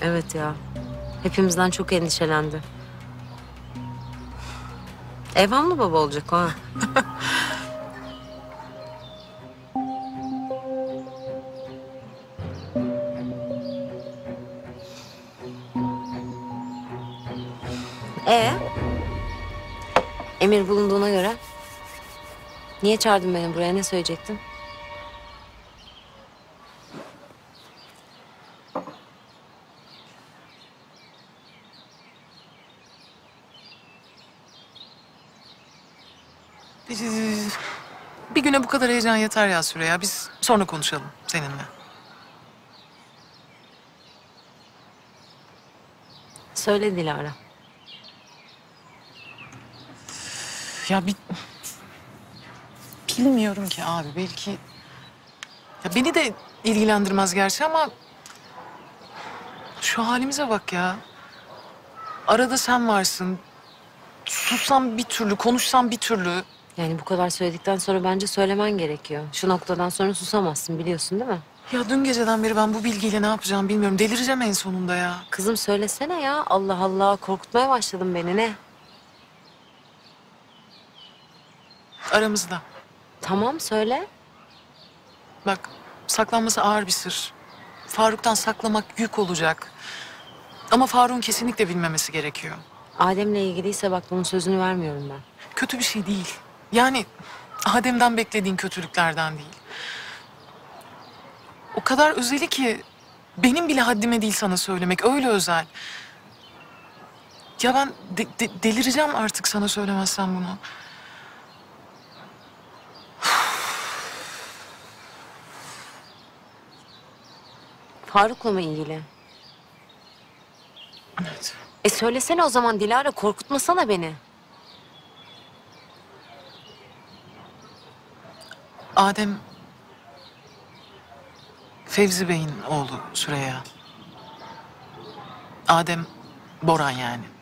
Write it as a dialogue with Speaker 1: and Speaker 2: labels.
Speaker 1: Evet ya. Hepimizden çok endişelendi. Evhamlı baba olacak o ha. Ee, Emir bulunduğuna göre niye çağırdın beni buraya? Ne söyleyecektin?
Speaker 2: Bir güne bu kadar heyecan yeter ya Süreyya. Biz sonra konuşalım seninle.
Speaker 1: Söyle Dilara.
Speaker 2: Ya bilmiyorum ki abi. Belki... Ya beni de ilgilendirmez gerçi ama... Şu halimize bak ya. Arada sen varsın. Sussam bir türlü, konuşsam bir türlü.
Speaker 1: Yani bu kadar söyledikten sonra bence söylemen gerekiyor. Şu noktadan sonra susamazsın biliyorsun değil mi?
Speaker 2: Ya dün geceden beri ben bu bilgiyle ne yapacağım bilmiyorum. Delireceğim en sonunda ya.
Speaker 1: Kızım söylesene ya. Allah Allah korkutmaya başladın beni ne?
Speaker 2: Aramızda.
Speaker 1: Tamam söyle.
Speaker 2: Bak saklanması ağır bir sır. Faruk'tan saklamak yük olacak. Ama Faruk'un kesinlikle bilmemesi gerekiyor.
Speaker 1: Adem'le ilgiliyse bak bunun sözünü vermiyorum ben.
Speaker 2: Kötü bir şey değil. Yani Adem'den beklediğin kötülüklerden değil. O kadar özeli ki benim bile haddime değil sana söylemek. Öyle özel. Ya ben delireceğim artık sana söylemezsem bunu.
Speaker 1: Faruk'la mı ilgili?
Speaker 2: Evet.
Speaker 1: Söylesene o zaman Dilara korkutmasana beni.
Speaker 2: Adem Fevzi Bey'in oğlu Süreyya. Adem Boran yani.